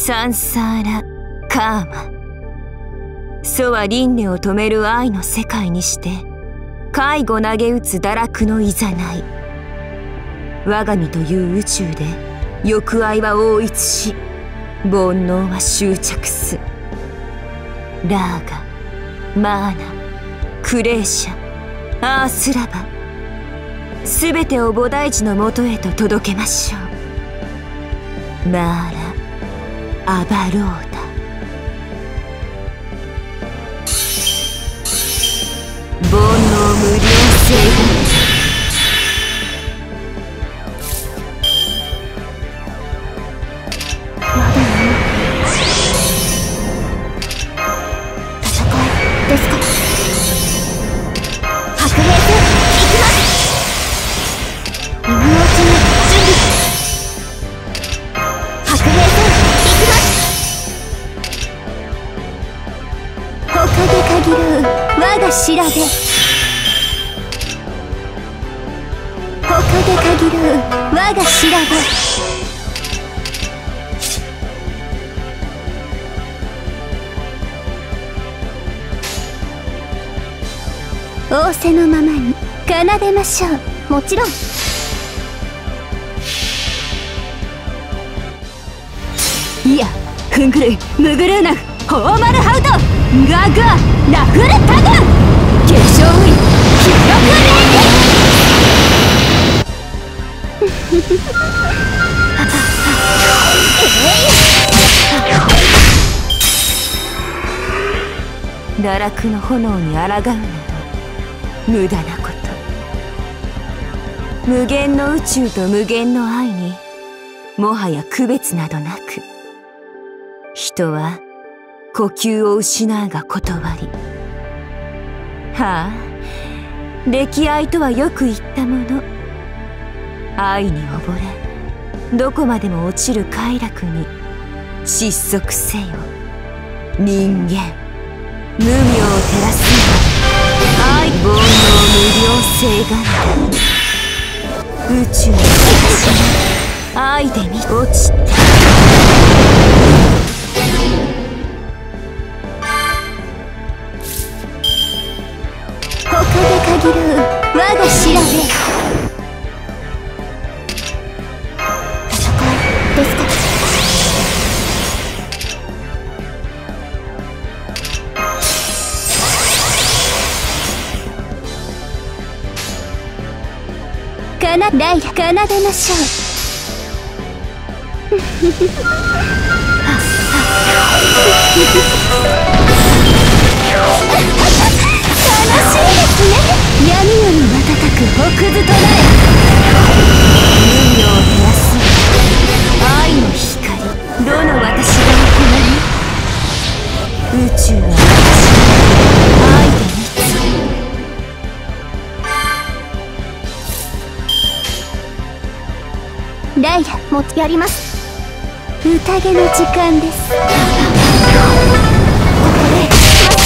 サンサーラ・カーマ。祖は輪廻を止める愛の世界にして介護投げ打つ堕落のいざない。我が身という宇宙で欲愛は応一し、煩悩は執着す。ラーガ、マーナ、クレーシャ、アースラバ、すべてを菩提寺のもとへと届けましょう。マーラ・アバローダ。煩悩無量性が調べ、他で限る我が調べ。仰せのままに奏でましょう。もちろん。いや、フングルイ、ムグルーナフ、ホーマルハウト、ガグア、ラフルタグ化粧売り、記録堕落の炎に抗うなど無駄なこと。無限の宇宙と無限の愛にもはや区別などなく、人は呼吸を失うが断り。はあ、溺愛とはよく言ったもの。愛に溺れどこまでも落ちる快楽に失速せよ人間。無明を照らすの愛、煩悩無量性が宇宙の私が愛で満落ちて。他で限る我が調べ。戦いですか。ライラ、奏でましょう。楽しいですね。闇より瞬く北図となれ。無明を照らす愛の光、どの私が行い。宇宙は私の愛で満つ。ライラ、もやります。宴の時間です。ここでまっ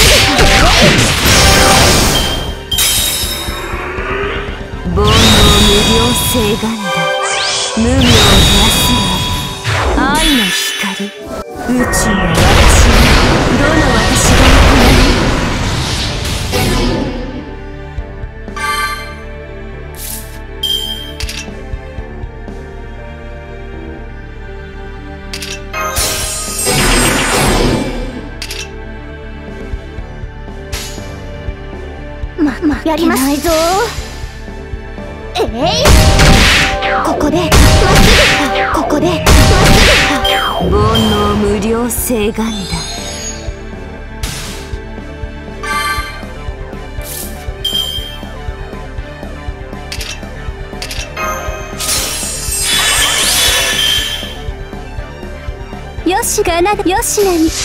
すぐ。煩悩無量性がんだ。無明を照らすの愛の光、宇宙の私がどの私が行い。やりますないぞ。ここでまっすぐ。ここでまっすぐ。煩悩無量性がんだ。よしがなよしなに。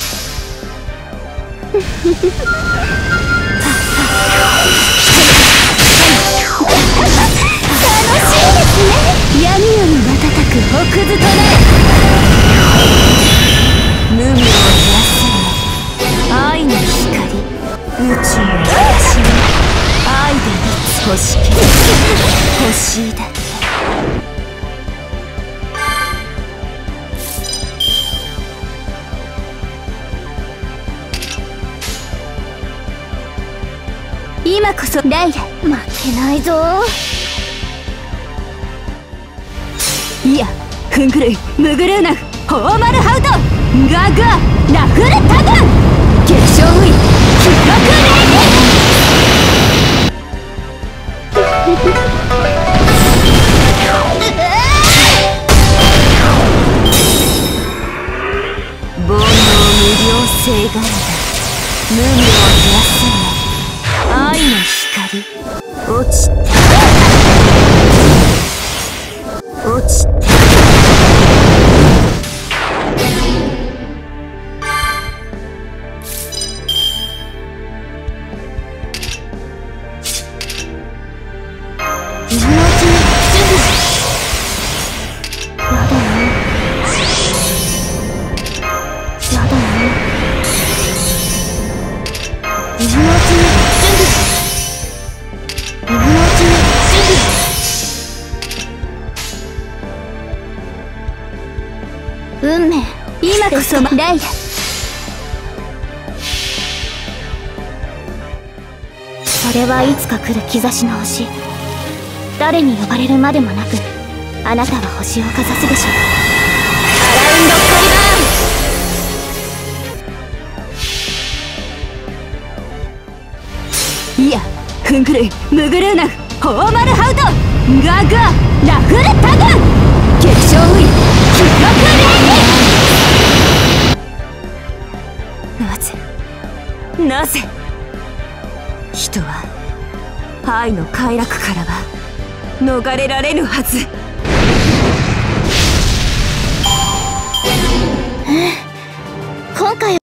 闇より瞬く北図となれ。無明を照らすの愛の光、宇宙の私の愛で満つ星気星だけ。 今こそライラ、 負けないぞ。 いや、フングルイ、ムグルーナフ、ホーマルハウト、ガガラフルタグン、激衝ウイ、記録レ煩悩無量性がらだ。無明を減らす愛の光、落ちた落ちた。 今のうちに準備。やだな。やだな。今のうちに準備。今のうちに準備。運命、 今こそライラ。 それはいつか来る兆しの星。誰に呼ばれるまでもなく、あなたは星をかざすでしょう。 アラウンドカリバーン。いや、フングルイ、ムグルーナフ、ホーマルハウト、ガガラフルタグン、激衝ウイ、記録レイ。なぜ人は愛の快楽からは逃れられぬはず。 今回